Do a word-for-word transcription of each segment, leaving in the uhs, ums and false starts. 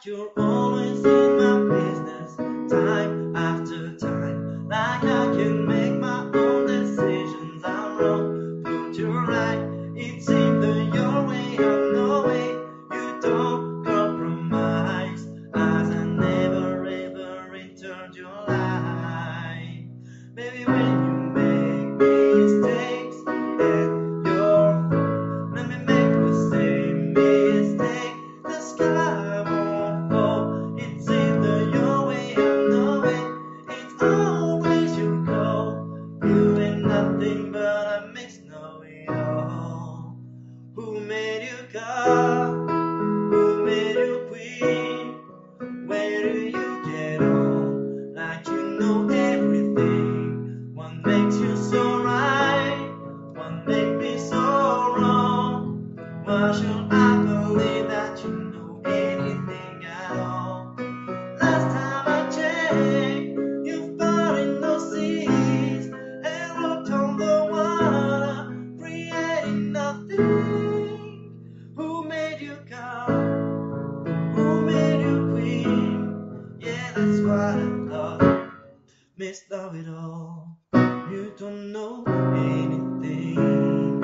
like you're always in my business, time after time. Like I can make my own decisions. I'm wrong, but you're right. It's either your way or no way. You don't compromise, as I never ever returned your light. Baby, when you make mistakes, and you're let me make the same mistake. The sky won't fall. It's either your way or no way. It's always your call. You ain't nothing but a mix, know it all. Who made you God? Who made you queen? Where do you get on? Like you know everything. What makes you so right? What makes me so wrong? Why should I believe that you know anything at all? Last time I checked, you fought in those seas and walked on the water, creating nothing. Who made you God? Who made you queen? Yeah, that's what I thought. Miss Love It All. You don't know anything.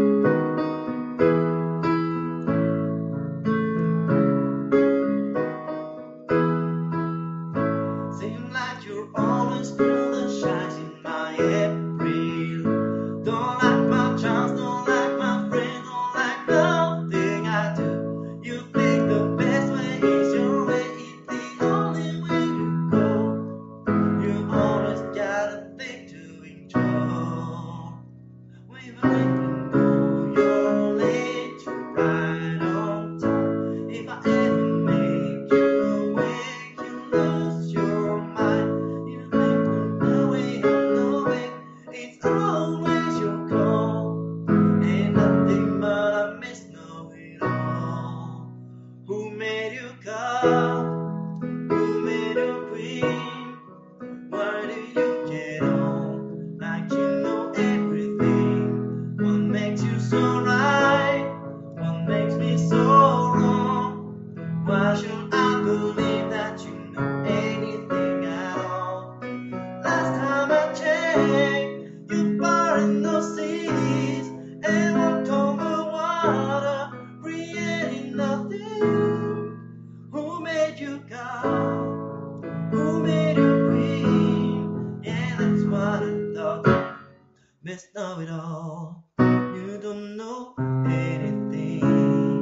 Seem like you're always full of shines in my April. Don't like my chance, don't like my friends, don't like nothing I do. You think the best way is your way, it's the only way to go. You always got a thing to enjoy. Even when you know you're late, you're right on time. If I ever make you awake, you lose your mind. You think no way, oh no way, it's always your call. Ain't nothing but a miss, know it all. Who made you God? Who made you queen? Why do you get on like you know everything? What makes you so right? What makes me so wrong? Why should I believe that you know anything at all? Last time I checked, you fought in those seas and walked on the water, creating nothing. Who made you God? Who made you queen? Yeah, that's what I thought. Miss Know It All. You don't know anything.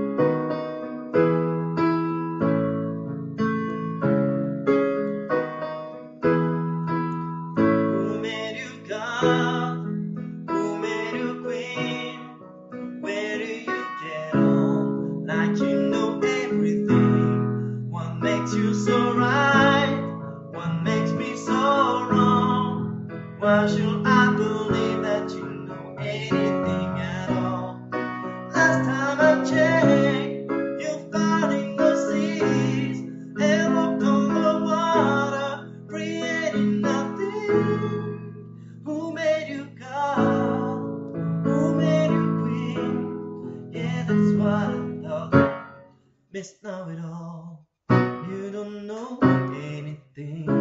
Who made you God? Who made you queen? Where do you get on? Like you know everything. What makes you so right? What makes me so wrong? Why should I believe that you know anything at all? Last time I checked, you fought in the seas and walked on the water, creating nothing. Who made you God? Who made you queen? Yeah, that's what I thought. Miss Know It All. You don't know anything.